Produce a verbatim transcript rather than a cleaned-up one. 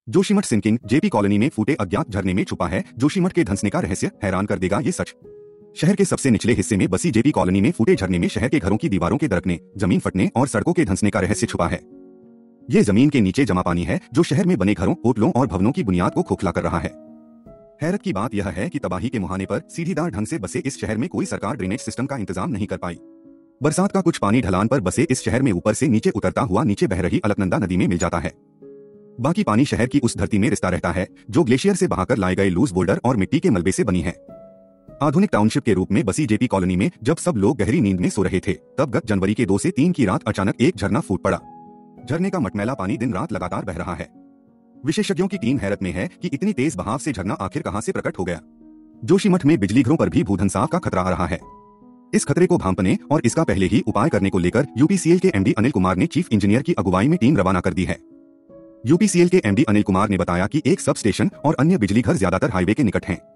Joshimath sinking JP colony में फूटे अज्ञात झरने में छुपा है जोशीमठ के धंसने का रहस्य, हैरान कर देगा ये सच। शहर के सबसे निचले हिस्से में बसी जेपी कॉलोनी में फूटे झरने में शहर के घरों की दीवारों के दरकने, जमीन फटने और सड़कों के धंसने का रहस्य छुपा है। ये जमीन के नीचे जमा पानी है जो शहर में बने घरों, होटलों और भवनों की बुनियाद को खोखला कर रहा है। हैरत की बात यह है कि तबाही के मुहाने पर सीढ़ीदार ढंग से बसे इस शहर में कोई सरकार ड्रेनेज सिस्टम का इंतजाम नहीं कर पाई। बरसात का कुछ पानी ढलान पर बसे इस शहर में ऊपर से नीचे उतरता हुआ नीचे बह रही अलकनंदा नदी में मिल जाता है। बाकी पानी शहर की उस धरती में रिश्ता रहता है जो ग्लेशियर से बहाकर लाए गए लूज बोल्डर और मिट्टी के मलबे से बनी है। आधुनिक टाउनशिप के रूप में बसी जेपी कॉलोनी में जब सब लोग गहरी नींद में सो रहे थे, तब गत जनवरी के दो से तीन की रात अचानक एक झरना फूट पड़ा। झरने का मटमैला पानी दिन रात लगातार बह रहा है। विशेषज्ञों की टीम हैरत में है कि इतनी तेज बहाव से झरना आखिर कहां से प्रकट हो गया। जोशीमठ में बिजली घरों पर भी भूधंसाव का खतरा आ रहा है। इस खतरे को भांपने और इसका पहले ही उपाय करने को लेकर यूपीसीएल के एमडी अनिल कुमार ने चीफ इंजीनियर की अगुवाई में टीम रवाना कर दी है। यूपीसीएल के एमडी अनिल कुमार ने बताया कि एक सब स्टेशन और अन्य बिजली घर ज्यादातर हाईवे के निकट हैं।